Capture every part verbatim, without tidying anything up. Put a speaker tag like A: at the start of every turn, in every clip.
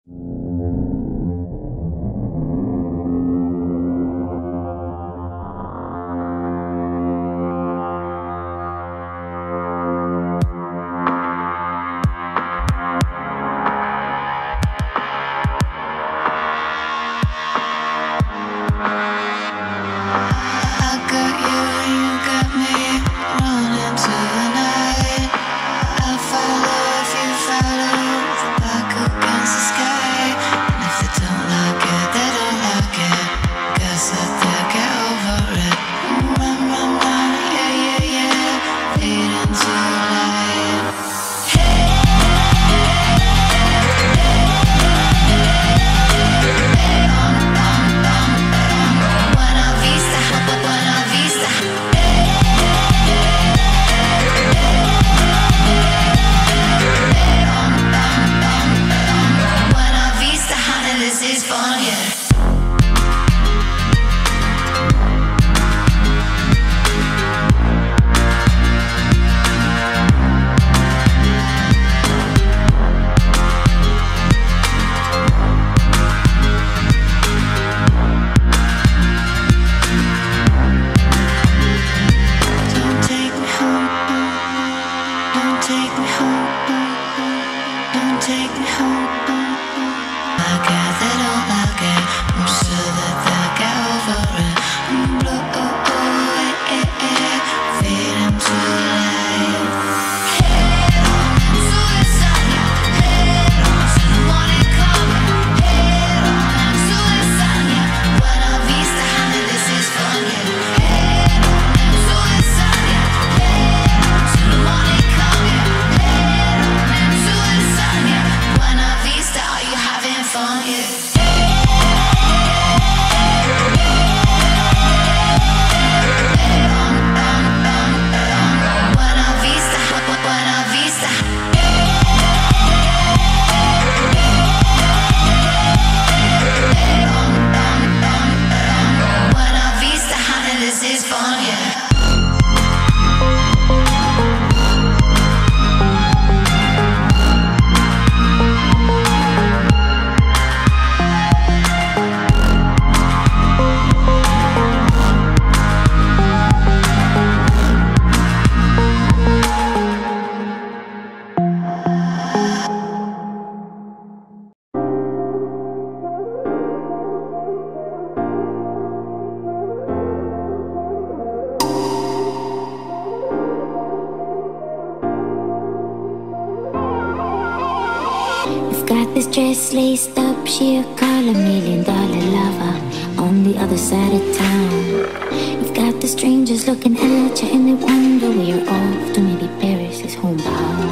A: Got this dress laced up, she'll call a million dollar lover on the other side of town. You've got the strangers looking at you and they wonder where you're off to. Maybe Paris is homebound.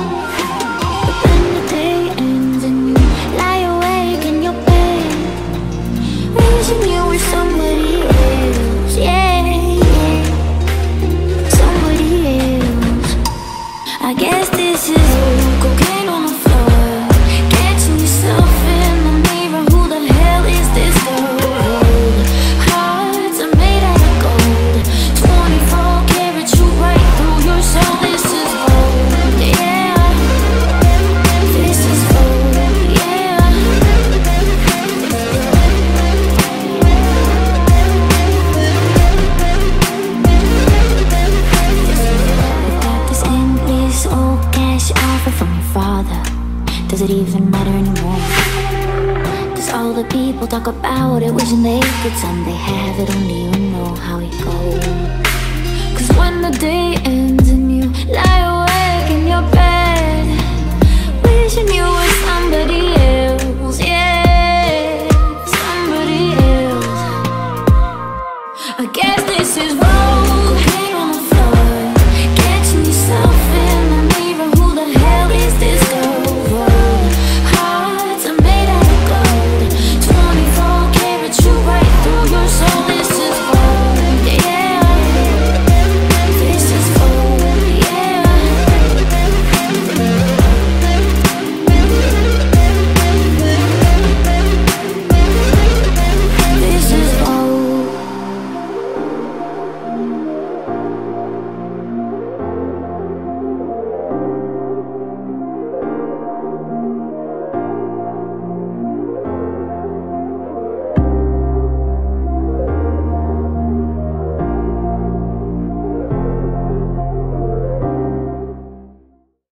A: But then the day ends and you lie awake in your bed, wishing you were somebody else. Yeah, yeah, somebody else. I guess this is cocaine on the floor. Yourself in the mirror, who the hell is this girl? Hearts are made out of gold, twenty-four karat, shoot right through your soul. This is gold, yeah. This is gold, yeah. We've got this endless old cash offer from your father. Does it even matter anymore? Cause all the people talk about it, wishing they could someday have it, only you know how it goes. Cause when the day ends and you lie awake in your bed, wishing you were somebody